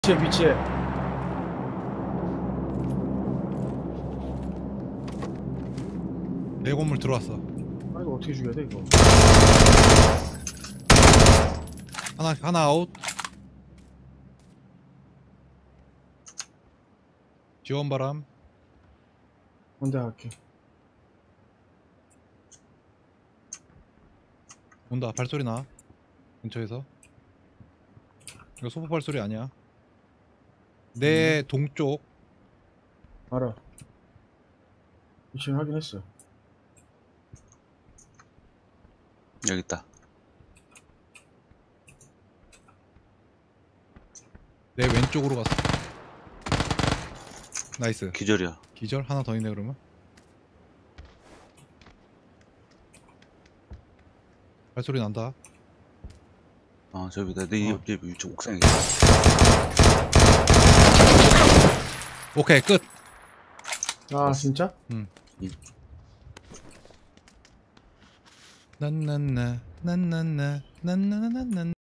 위치에 내 건물 들어왔어. 아 이거 어떻게 죽여야 돼 이거. 하나 아웃. 지원 바람. 먼저 갈게. 온다. 발소리 나. 근처에서. 이거 소포 발소리 아니야. 내 동쪽. 알아. 위치는 확인했어. 여기 있다. 내 왼쪽으로 갔어. 나이스. 기절이야. 기절? 하나 더 있네 그러면. 발소리 난다. 저기다. 내 옆 위쪽 옥상에. 오케이 끝. 아 진짜? 난난나 난난나 난난나 난난